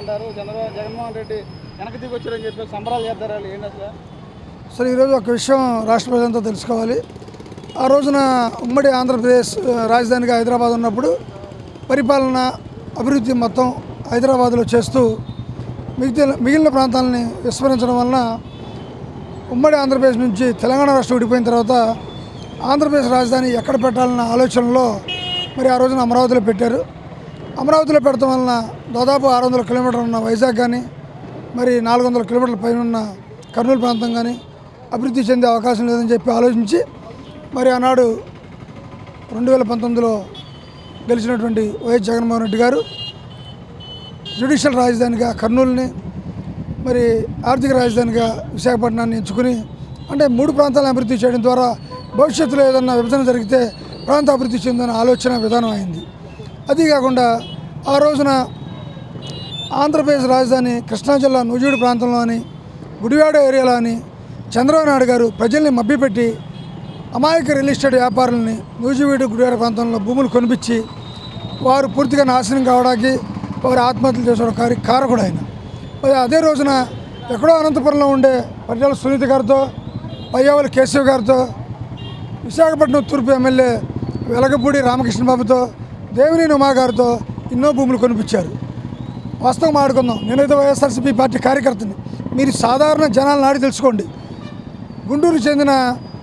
అంటారు. జగన్మోహన్ రెడ్డి వెనక్కి దిగి వచ్చారని చెప్పి సంబరాలు చేస్తారు. ఏంటి అసలు? సరే, ఈరోజు ఒక విషయం రాష్ట్ర ప్రజలంతా తెలుసుకోవాలి. ఆ రోజున ఉమ్మడి ఆంధ్రప్రదేశ్ రాజధానిగా హైదరాబాద్ ఉన్నప్పుడు పరిపాలన అభివృద్ధి మొత్తం హైదరాబాద్లో చేస్తూ మిగిలిన ప్రాంతాలని విస్మరించడం వలన ఉమ్మడి ఆంధ్రప్రదేశ్ నుంచి తెలంగాణ రాష్ట్రం విడిపోయిన తర్వాత ఆంధ్రప్రదేశ్ రాజధాని ఎక్కడ పెట్టాలన్న ఆలోచనలో మరి ఆ రోజున అమరావతిలో పెట్టారు. అమరావతిలో పెట్టడం వలన దాదాపు 600 కిలోమీటర్లు ఉన్న వైజాగ్ కానీ మరి 400 కిలోమీటర్ల పైన ఉన్న కర్నూలు ప్రాంతం కానీ అభివృద్ధి చెందే అవకాశం లేదని చెప్పి ఆలోచించి మరి ఆనాడు 2019లో గెలిచినటువంటి వైఎస్ జగన్మోహన్ రెడ్డి గారు జ్యుడిషియల్ రాజధానిగా కర్నూలుని మరి ఆర్థిక రాజధానిగా విశాఖపట్నాన్ని ఎంచుకుని అంటే 3 ప్రాంతాలను అభివృద్ధి చేయడం ద్వారా భవిష్యత్తులో ఏదన్నా విభజన జరిగితే ప్రాంత అభివృద్ధి చెందిన ఆలోచన విధానం అయింది. అది కాకుండా ఆ రోజున ఆంధ్రప్రదేశ్ రాజధాని కృష్ణా జిల్లా నూజివీడు ప్రాంతంలోని గుడివాడ ఏరియాలో అని చంద్రబాబు నాయుడు గారు ప్రజల్ని మభ్యపెట్టి అమాయక రియల్ ఎస్టేట్ వ్యాపారులని నూజివీడు గుడివాడ ప్రాంతంలో భూములు కొనిపించి వారు పూర్తిగా నాశనం కావడానికి వారు ఆత్మహత్యలు చేసుకోవడానికి కారకుడు ఆయన. మరి అదే రోజున ఎక్కడో అనంతపురంలో ఉండే పరిటాల సునీత గారితో పయ్యావలి కేశవ్ గారితో విశాఖపట్నం తూర్పు ఎమ్మెల్యే వెలగపూడి రామకృష్ణ బాబుతో దేవినేని ఉమా గారితో ఎన్నో భూములు కొనిపించారు. వాస్తవం ఆడుకుందాం. నేనైతే వైఎస్ఆర్సీపీ పార్టీ కార్యకర్తని. మీరు సాధారణ జనాల నాడి తెలుసుకోండి. గుంటూరు చెందిన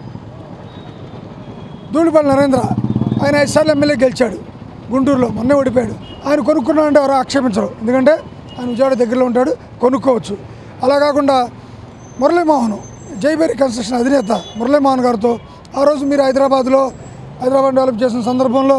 ధూళిపల్లి నరేంద్ర ఆయన 5 సార్లు ఎమ్మెల్యే గెలిచాడు. గుంటూరులో మొన్నే ఓడిపోయాడు. ఆయన కొనుక్కున్నాడంటే ఎవరు ఆక్షేపించరు, ఎందుకంటే ఆయన విజయవాడ దగ్గరలో ఉంటాడు, కొనుక్కోవచ్చు. అలా కాకుండా మురళీమోహన్ జైబేరి కన్స్ట్రక్షన్ అధినేత మురళీమోహన్ గారితో ఆ రోజు మీరు హైదరాబాద్ డెవలప్ చేసిన సందర్భంలో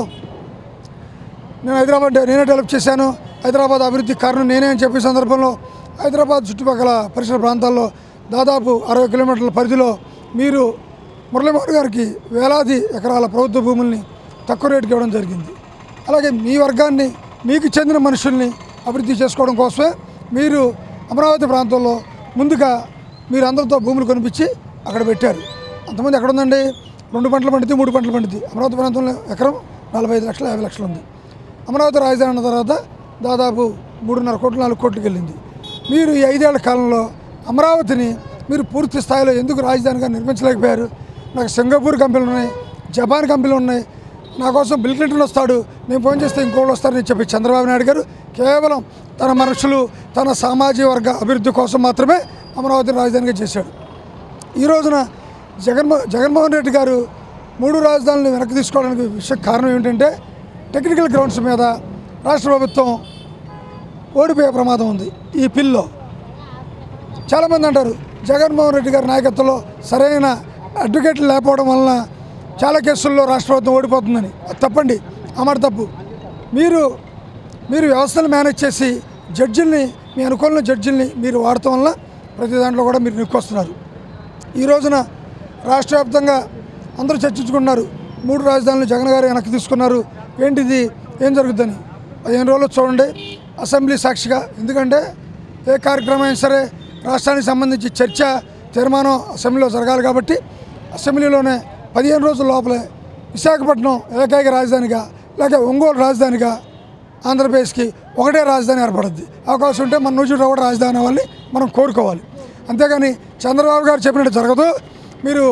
నేనే డెవలప్ చేశాను, హైదరాబాద్ అభివృద్ధి కారణం నేనే అని చెప్పే సందర్భంలో హైదరాబాద్ చుట్టుపక్కల పరిసర ప్రాంతాల్లో దాదాపు 60 కిలోమీటర్ల పరిధిలో మీరు మురళీమోహన్ గారికి వేలాది ఎకరాల ప్రభుత్వ భూముల్ని తక్కువ రేటుకి ఇవ్వడం జరిగింది. అలాగే మీ వర్గాన్ని మీకు చెందిన మనుషుల్ని అభివృద్ధి చేసుకోవడం కోసమే మీరు అమరావతి ప్రాంతంలో ముందుగా మీరు అందరితో భూములు కొనిపించి అక్కడ పెట్టారు. అంతమంది ఎక్కడ ఉందండి? 2 పంటలు పండితే 3 పంటలు పండితే అమరావతి ప్రాంతంలో ఎకరం 45 లక్షలు 50 లక్షలు ఉంది. అమరావతి రాజధాని అన్న తర్వాత దాదాపు 3.5 కోట్లు 4 కోట్లకి వెళ్ళింది. మీరు ఈ 5 ఏళ్ల కాలంలో అమరావతిని మీరు పూర్తి స్థాయిలో ఎందుకు రాజధానిగా నిర్మించలేకపోయారు? నాకు సింగపూర్ కంపెనీలు ఉన్నాయి, జపాన్ కంపెనీలు ఉన్నాయి, నా కోసం బిల్ క్లింటన్ వస్తాడు, నేను ఫోన్ చేస్తే ఇంకోళ్ళు వస్తారని చెప్పి చంద్రబాబు నాయుడు గారు కేవలం తన మనుషులు తన సామాజిక వర్గ అభివృద్ధి కోసం మాత్రమే అమరావతిని రాజధానిగా చేశాడు. ఈ రోజున జగన్మోహన్ రెడ్డి గారు 3 రాజధానులను వెనక్కి తీసుకోవడానికి కారణం ఏమిటంటే టెక్నికల్ గ్రౌండ్స్ మీద రాష్ట్ర ప్రభుత్వం ఓడిపోయే ప్రమాదం ఉంది. ఈ పిల్లో చాలామంది అంటారు జగన్మోహన్ రెడ్డి గారి నాయకత్వంలో సరైన అడ్వకేట్లు లేకపోవడం వలన చాలా కేసుల్లో రాష్ట్ర ప్రభుత్వం ఓడిపోతుందని. అది తప్పండి, అమాట తప్పు. మీరు వ్యవస్థను మేనేజ్ చేసి జడ్జిల్ని మీ అనుకూలమైన జడ్జిల్ని మీరు వాడటం వల్ల ప్రతి దాంట్లో కూడా మీరు నిక్కొస్తున్నారు. ఈ రోజున రాష్ట్ర వ్యాప్తంగా అందరూ చర్చించుకున్నారు. 3 రాజధానులు జగన్ గారు వెనక్కి తీసుకున్నారు, ఏంటిది ఏం జరుగుతుందని. 15 రోజులు చూడండి అసెంబ్లీ సాక్షిగా. ఎందుకంటే ఏ కార్యక్రమం అయినా సరే రాష్ట్రానికి సంబంధించి చర్చ తీర్మానం అసెంబ్లీలో జరగాలి కాబట్టి అసెంబ్లీలోనే 15 రోజుల లోపలే విశాఖపట్నం ఏకైక రాజధానిగా లేక ఒంగోలు రాజధానిగా ఆంధ్రప్రదేశ్కి ఒకటే రాజధాని ఏర్పడుద్ది. అవకాశం ఉంటే మన నూజివీడు కూడా రాజధాని అవ్వాలని మనం కోరుకోవాలి. అంతేగాని చంద్రబాబు గారు చెప్పినట్టు జరగదు. మీరు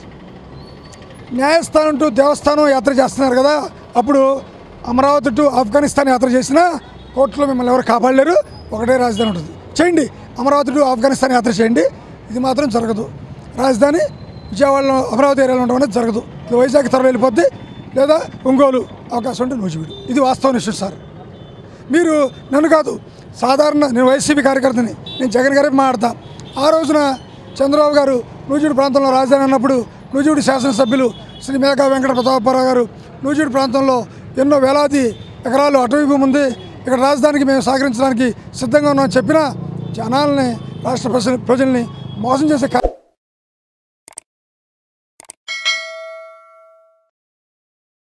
న్యాయస్థానం టు దేవస్థానం యాత్ర చేస్తున్నారు కదా, అప్పుడు అమరావతి టు ఆఫ్ఘనిస్తాన్ యాత్ర చేసినా కోర్టులో మిమ్మల్ని ఎవరు కాపాడలేరు. ఒకటే రాజధాని ఉంటుంది. చేయండి, అమరావతి టు ఆఫ్ఘనిస్తాన్ యాత్ర చేయండి. ఇది మాత్రం జరగదు. రాజధాని విజయవాడలో అమరావతి ఏరియాలో ఉండడం అనేది జరగదు. ఇది వైజాగ్ త్వరలో వెళ్ళిపోద్ది, లేదా ఒంగోలు అవకాశం ఉంటే నూజివీడు. ఇది వాస్తవం విషయం సార్. మీరు నన్ను కాదు, సాధారణ నేను వైసీపీ కార్యకర్తని, నేను జగన్ గారికి మాట్లాడతా. ఆ రోజున చంద్రబాబు గారు నూజివీడు ప్రాంతంలో రాజధాని అన్నప్పుడు నూజివీడు శాసనసభ్యులు శ్రీ మేఘా వెంకట ప్రతాపరావు గారు నూజివీడు ప్రాంతంలో ఎన్నో వేలాది ఎకరాలు అటవీ భూమి ఉంది, ఇక్కడ రాజధానికి మేము సహకరించడానికి సిద్ధంగా ఉన్నామని చెప్పినా జనాల్ని రాష్ట్ర ప్రజల్ని మోసం చేసే